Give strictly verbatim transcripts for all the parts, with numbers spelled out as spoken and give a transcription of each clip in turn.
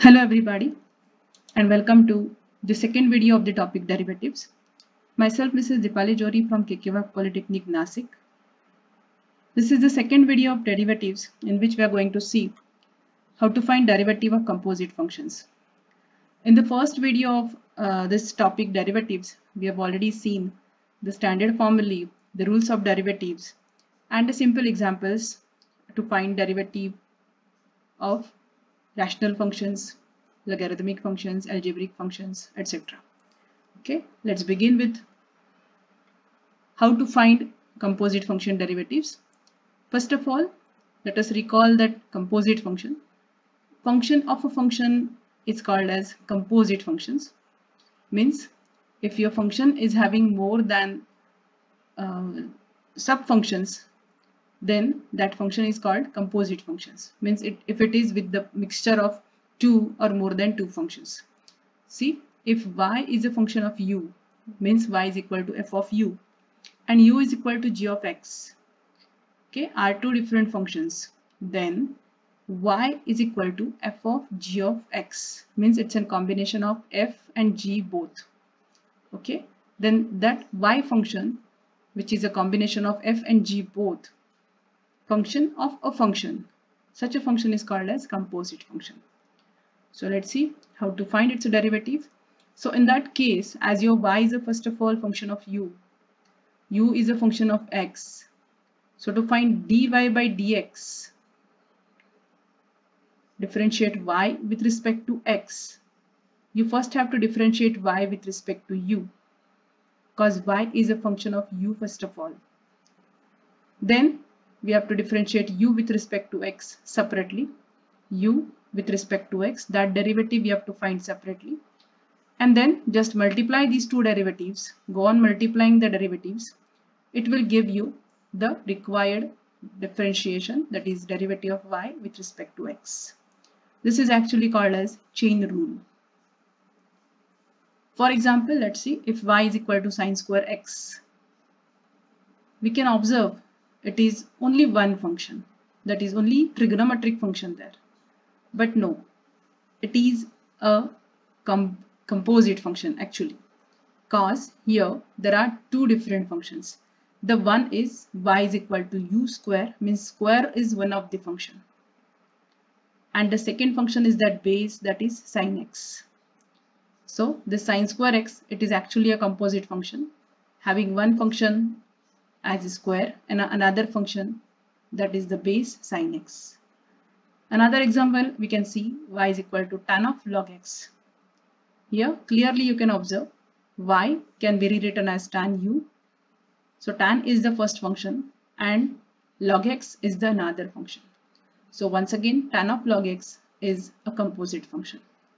Hello everybody and welcome to the second video of the topic derivatives. Myself Missus Dipali Jori from K K V A Polytechnic Nasik. This is the second video of derivatives in which we are going to see how to find derivative of composite functions. In the first video of uh, this topic derivatives, we have already seen the standard formulae, the rules of derivatives and the simple examples to find derivative of rational functions, logarithmic functions, algebraic functions, et cetera. Okay, let's begin with how to find composite function derivatives. First of all, let us recall that composite function. Function of a function is called as composite functions. Means if your function is having more than uh, sub-functions, then that function is called composite functions. Means it, if it is with the mixture of two or more than two functions. See, if y is a function of u, means y is equal to f of u and u is equal to g of x, okay, are two different functions, then y is equal to f of g of x, means it's a combination of f and g both. Okay, then that y function, which is a combination of f and g both, function of a function, such a function is called as composite function. So let's see how to find its derivative. So in that case, as your y is a first of all function of u, u is a function of x. So to find dy by dx, differentiate y with respect to x, you first have to differentiate y with respect to u, because y is a function of u first of all. Then we have to differentiate u with respect to x separately, u with respect to x, that derivative we have to find separately, and then just multiply these two derivatives, go on multiplying the derivatives, it will give you the required differentiation, that is derivative of y with respect to x. This is actually called as chain rule. For example, let's see, if y is equal to sine square x, we can observe it is only one function, that is only trigonometric function there. But no, it is a com composite function actually, because here there are two different functions. The one is y is equal to u square, means square is one of the function, and the second function is that base, that is sine x. So the sine square x, it is actually a composite function having one function as a square and another function, that is the base sine x. Another example, we can see y is equal to tan of log x. Here clearly you can observe y can be rewritten as tan u. So tan is the first function and log x is the another function. So once again, tan of log x is a composite function.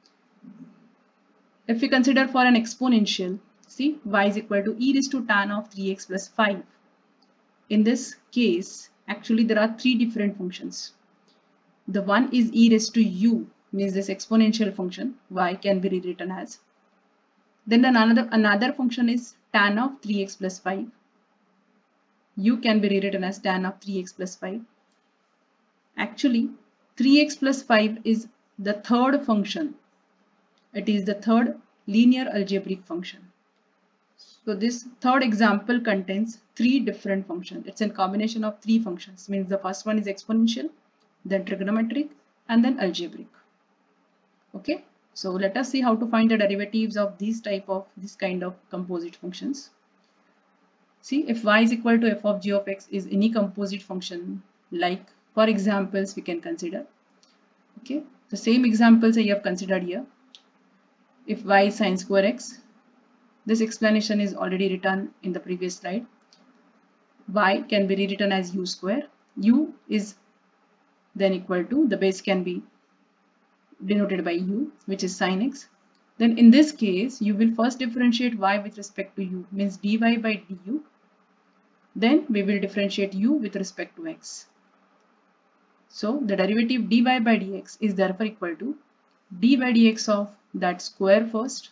If we consider for an exponential, see, y is equal to e raised to tan of three x plus five. In this case, actually there are three different functions. The one is e raised to u, means this exponential function, y can be rewritten as. Then another, another function is tan of three x plus five. U can be rewritten as tan of three x plus five. Actually, three x plus five is the third function. It is the third linear algebraic function. So this third example contains three different functions. It's a combination of three functions, means the first one is exponential, then trigonometric, and then algebraic. Okay, so let us see how to find the derivatives of these type of this kind of composite functions. See, if y is equal to f of g of x is any composite function, like for examples we can consider. Okay, the same examples I have considered here. If y is sine square x, this explanation is already written in the previous slide. Y can be rewritten as u square. U is then equal to, the base can be denoted by u, which is sine x. Then in this case, you will first differentiate y with respect to u, means dy by du. Then we will differentiate u with respect to x. So the derivative dy by dx is therefore equal to d by dx of that square first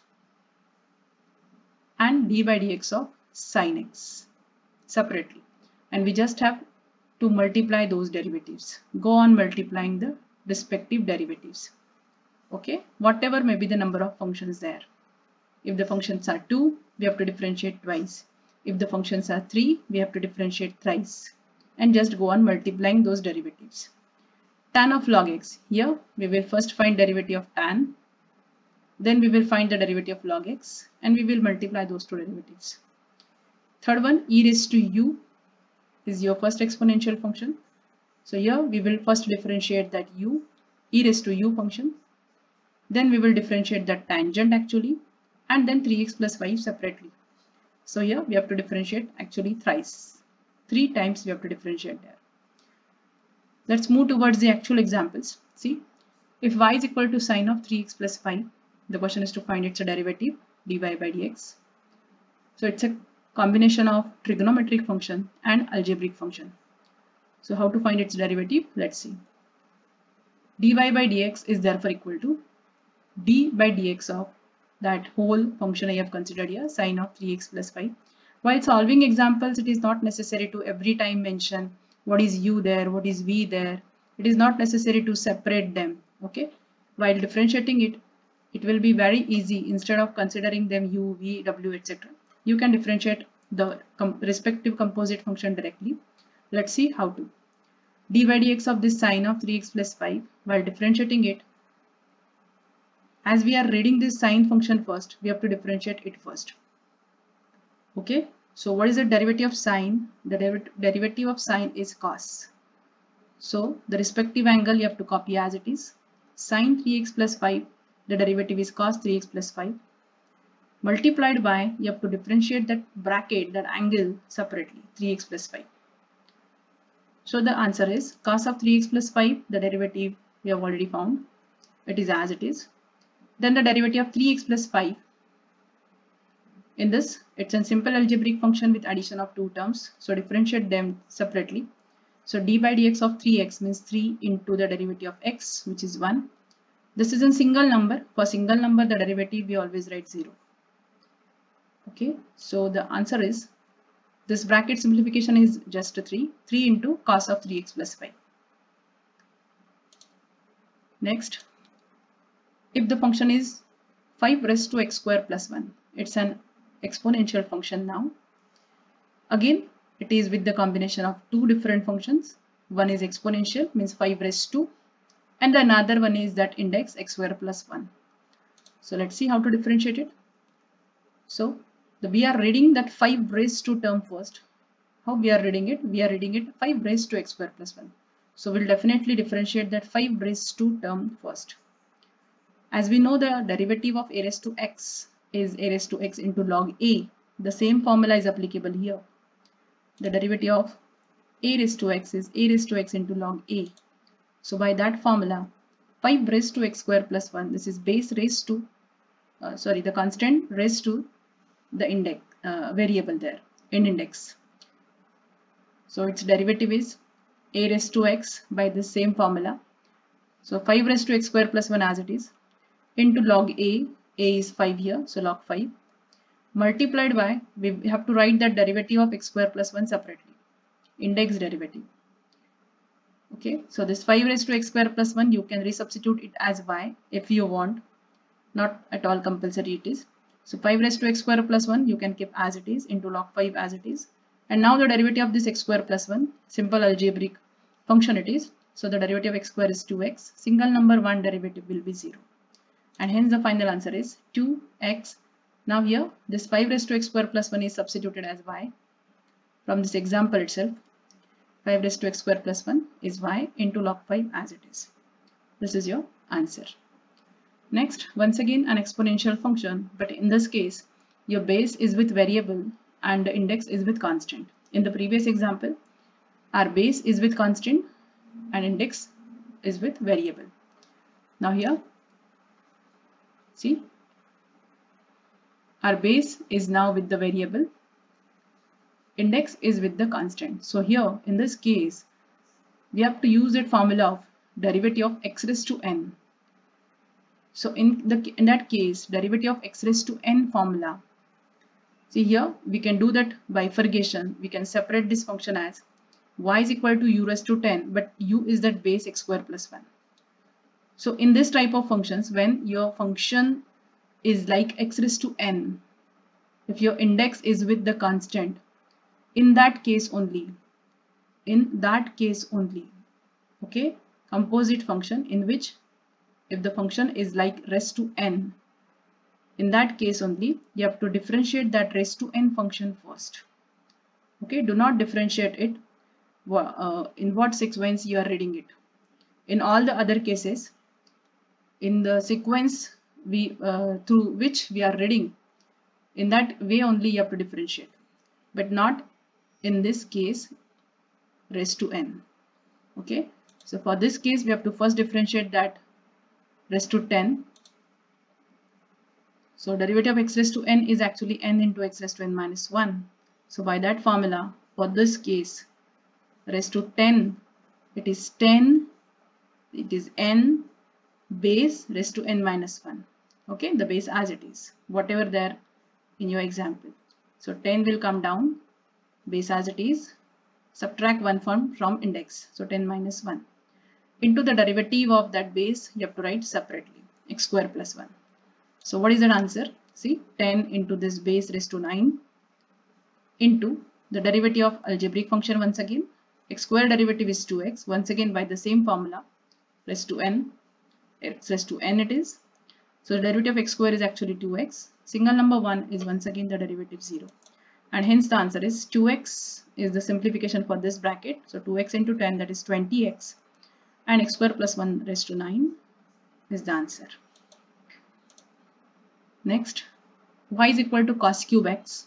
and d by dx of sine x separately, and we just have to multiply those derivatives. Go on multiplying the respective derivatives. Okay, whatever may be the number of functions there. If the functions are two, we have to differentiate twice. If the functions are three, we have to differentiate thrice, and just go on multiplying those derivatives. Tan of log x. Here we will first find derivative of tan, then we will find the derivative of log x, and we will multiply those two derivatives. Third one, e raised to u is your first exponential function. So here we will first differentiate that u, e raised to u function. Then we will differentiate that tangent actually, and then three x plus five separately. So here we have to differentiate actually thrice. Three times we have to differentiate there. Let's move towards the actual examples. See, if y is equal to sine of three x plus five, the question is to find its derivative, dy by dx. So it's a combination of trigonometric function and algebraic function. So how to find its derivative? Let's see. Dy by dx is therefore equal to d by dx of that whole function I have considered here, sine of three x plus five. While solving examples, it is not necessary to every time mention what is u there, what is v there. It is not necessary to separate them. Okay, while differentiating it, it will be very easy. Instead of considering them u, v, w, et cetera, you can differentiate the com respective composite function directly. Let's see how to. D by dx of this sine of three x plus five, while differentiating it, as we are reading this sine function first, we have to differentiate it first. Okay, so what is the derivative of sine? The deriv derivative of sine is cos. So the respective angle you have to copy as it is. Sine three x plus five, the derivative is cos three x plus five. Multiplied by, you have to differentiate that bracket, that angle separately, three x plus five. So the answer is cos of three x plus five, the derivative we have already found. It is as it is. Then the derivative of three x plus five. In this, it's a simple algebraic function with addition of two terms. So differentiate them separately. So d by dx of three x means three into the derivative of x, which is one. This is a single number. For single number, the derivative we always write zero. Okay, so the answer is, this bracket simplification is just three. three into cos of three x plus five. Next, if the function is five raised to x square plus one, it's an exponential function now. Again, it is with the combination of two different functions. One is exponential, means five raised to, and the another one is that index x square plus one. So let's see how to differentiate it. So the, we are reading that five raised to term first. How we are reading it? We are reading it five raised to x square plus one. So we'll definitely differentiate that five raised to term first. As we know, the derivative of a raised to x is a raised to x into log a. The same formula is applicable here. The derivative of a raised to x is a raised to x into log a. So by that formula, five raised to x square plus one, this is base raised to, uh, sorry, the constant raised to the index uh, variable there in index. So its derivative is a raised to x by the same formula. So five raised to x square plus one as it is into log a. A is five here, so log five, multiplied by, we have to write that derivative of x square plus one separately, index derivative. Okay, so this five raised to x square plus one, you can resubstitute it as y if you want, not at all compulsory it is. So five raised to x square plus one, you can keep as it is into log five as it is. And now the derivative of this x square plus one, simple algebraic function it is. So the derivative of x square is two x, single number one derivative will be zero. And hence the final answer is two x. Now here this five raised to x square plus one is substituted as y. From this example itself, five raised to x square plus one is y into log five as it is. This is your answer. Next, once again an exponential function, but in this case your base is with variable and the index is with constant. In the previous example, our base is with constant and index is with variable. Now here, see, our base is now with the variable, index is with the constant. So here in this case, we have to use that formula of derivative of x raised to n. So in, the, in that case, derivative of x raised to n formula, see here we can do that bifurcation. We can separate this function as y is equal to u raised to ten, but u is that base x square plus one. So in this type of functions, when your function is like x raised to n, if your index is with the constant, in that case only, in that case only, okay, composite function in which if the function is like raised to n, in that case only you have to differentiate that raised to n function first. Okay, do not differentiate it uh, in what sequence you are reading it. In all the other cases, in the sequence we uh, through which we are reading, in that way only you have to differentiate, but not in this case raised to n. Okay, so for this case we have to first differentiate that raised to ten. So derivative of x raised to n is actually n into x raised to n minus one. So by that formula, for this case raised to ten, it is ten, it is n base raised to n minus one. Okay, the base as it is, whatever there in your example. So ten will come down, base as it is, subtract one from, from index, so ten minus one. Into the derivative of that base, you have to write separately, x square plus one. So what is that answer? See, ten into this base raised to nine into the derivative of algebraic function once again. X square derivative is two x, once again by the same formula, raised to n, x raised to n it is. So the derivative of x square is actually two x. Single number one is once again the derivative zero. And hence the answer is two x is the simplification for this bracket. So two x into ten, that is twenty x. And x square plus one raised to nine is the answer. Next, y is equal to cos cube x.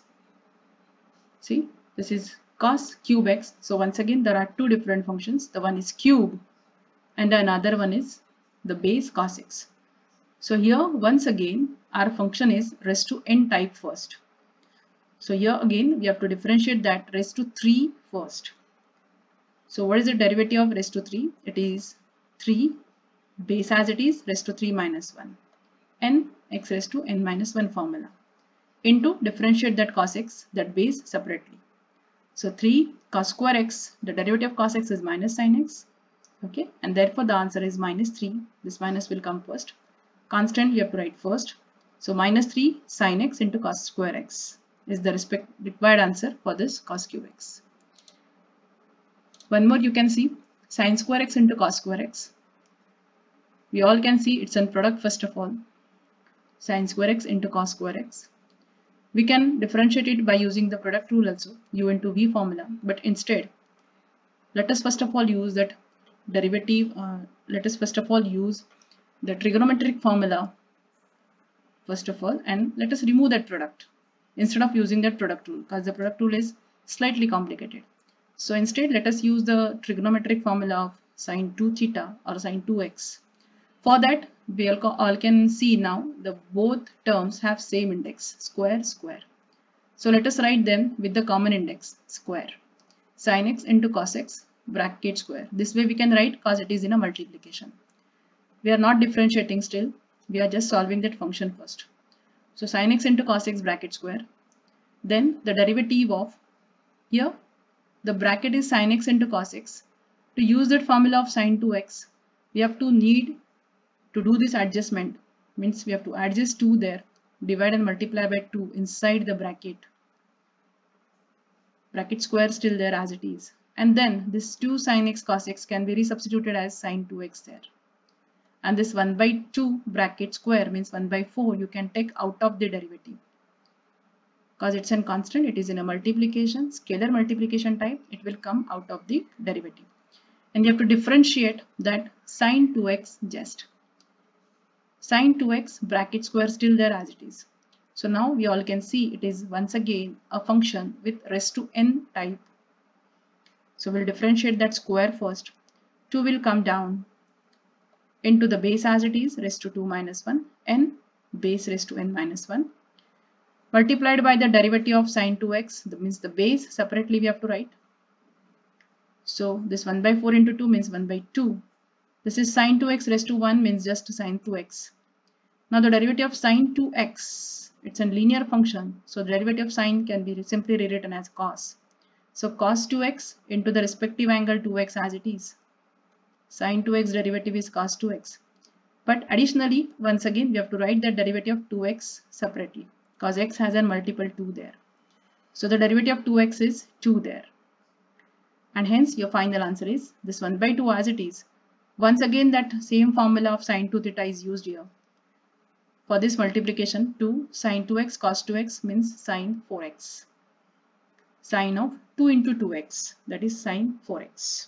See, this is cos cube x. So once again there are two different functions. The one is cube and another one is the base cos x. So here once again our function is raised to n type first. So here again we have to differentiate that raised to three first. So what is the derivative of raised to three? It is three base as it is raised to three minus one, n x raised to n minus one formula, into differentiate that cos x, that base separately. So three cos square x, the derivative of cos x is minus sin x. Okay, and therefore the answer is minus three. This minus will come first. Constant you have to write first. So minus three sin x into cos square x is the respect required answer for this cos cube x. One more you can see, sin square x into cos square x. We all can see it's a product first of all. Sin square x into cos square x. We can differentiate it by using the product rule also, u into v formula, but instead let us first of all use that derivative, uh, let us first of all use the trigonometric formula first of all, and let us remove that product instead of using that product rule, because the product rule is slightly complicated. So instead let us use the trigonometric formula of sin two theta or sin two x. For that we all, all can see now the both terms have same index, square square. So let us write them with the common index, square. Sin x into cos x bracket square. This way we can write cos it is in a multiplication. We are not differentiating still, we are just solving that function first. So sin x into cos x bracket square. Then the derivative of, here the bracket is sin x into cos x. To use that formula of sin two x, we have to need to do this adjustment, means we have to adjust two there, divide and multiply by two inside the bracket. Bracket square still there as it is. And then this two sin x cos x can be resubstituted as sin two x there. And this one by two bracket square means one by four you can take out of the derivative. Because it's a constant, it is in a multiplication, scalar multiplication type, it will come out of the derivative. And you have to differentiate that sin two x just. Sin two x bracket square still there as it is. So now we all can see it is once again a function with raised to n type. So we'll differentiate that square first. two will come down into the base as it is raised to two minus one, n base raised to n minus one, multiplied by the derivative of sin two x, that means the base separately we have to write. So this one by four into two means one by two. This is sin two x raised to one means just sin two x. Now the derivative of sin two x, it's a linear function, so the derivative of sin can be simply rewritten as cos. So cos two x into the respective angle two x as it is. Sin two x derivative is cos two x. But additionally, once again, we have to write the derivative of two x separately because x has a multiple two there. So the derivative of two x is two there. And hence your final answer is this one by two as it is. Once again, that same formula of sine two theta is used here. For this multiplication, two sine two x cos two x means sine four x. Sine of two into two x, that is sine four x.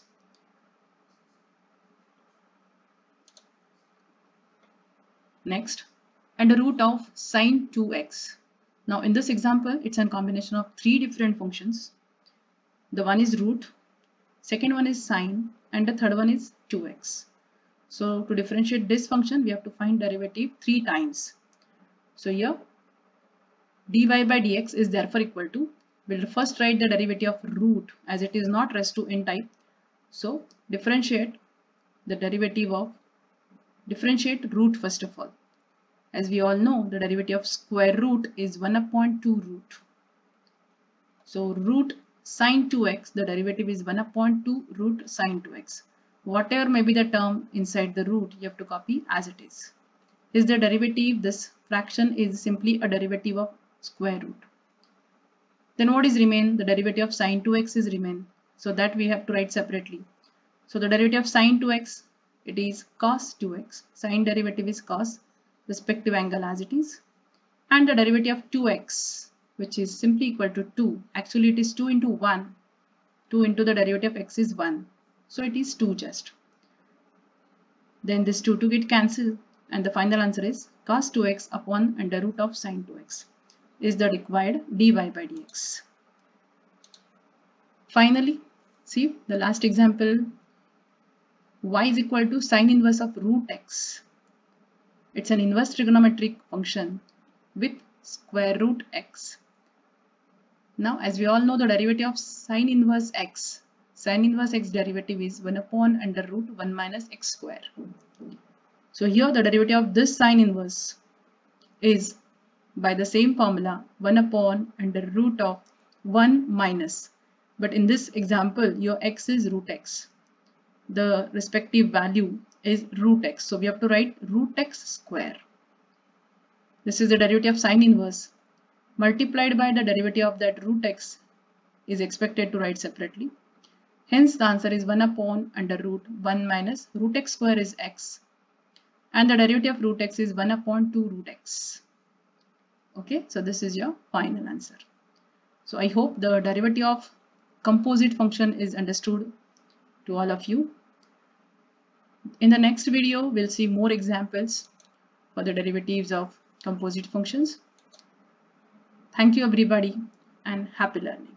Next, under root of sine two x. Now in this example, it's a combination of three different functions. The one is root, second one is sine, and the third one is two x. So to differentiate this function, we have to find derivative three times. So here dy by dx is therefore equal to, we'll first write the derivative of root as it is not raised to n type. So differentiate the derivative of, differentiate root first of all. As we all know, the derivative of square root is one upon two root. So root sine two x, the derivative is one upon two root sine two x. Whatever may be the term inside the root, you have to copy as it is. Is the derivative, this fraction is simply a derivative of square root. Then what is remain? The derivative of sine two x is remain. So that we have to write separately. So the derivative of sine two x, it is cos two x. Sine derivative is cos, respective angle as it is. And the derivative of two x, which is simply equal to two. Actually it is two into one. two into the derivative of x is one. So it is two just. Then this two to get cancelled. And the final answer is cos two x upon under root of sine two x is the required dy by dx. Finally, see the last example, y is equal to sine inverse of root x. It's an inverse trigonometric function with square root x. Now as we all know, the derivative of sine inverse x, sine inverse x derivative is one upon under root one minus x square. So here the derivative of this sine inverse is by the same formula one upon under root of one minus. But in this example, your x is root x. The respective value is root x. So we have to write root x square. This is the derivative of sine inverse multiplied by the derivative of that root x is expected to write separately. Hence the answer is one upon under root one minus root x square is x. And the derivative of root x is one upon two root x. Okay, so this is your final answer. So I hope the derivative of composite function is understood to all of you. In the next video, we'll see more examples for the derivatives of composite functions. Thank you everybody and happy learning.